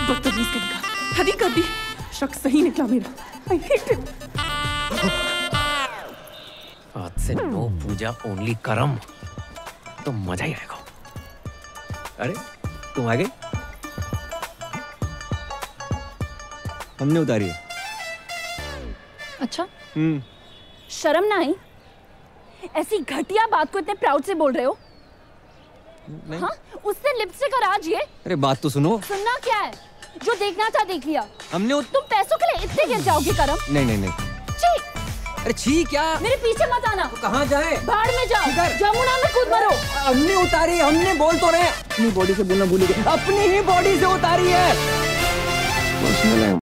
बदतमीज करेगा, हदी कर दी, शक सही निकला मेरा। I hate him. आज से नो पूजा ओनली करम, तो मजा ही आएगा। अरे तुम आ गई? हमने उतारी है। अच्छा शर्म ना आई? ऐसी घटिया बात को इतने प्राउड से बोल रहे हो? हाँ, उससे लिपस्टिक और आज ये। अरे बात तो सुनो। सुनना क्या है? जो देखना था देख लिया। हमने तुम पैसों के लिए इतने गिर जाओगे करम? नहीं नहीं नहीं। छी! अरे छी क्या? मेरे पीछे मत आना। तो कहाँ जाए? बाढ़ में जाओ, जमुना में कूद मरो। हमने उतारी, हमने बोल तो रहे। अपनी बॉडी से बोलना भूल गए, अपनी ही बॉडी से उतारी है।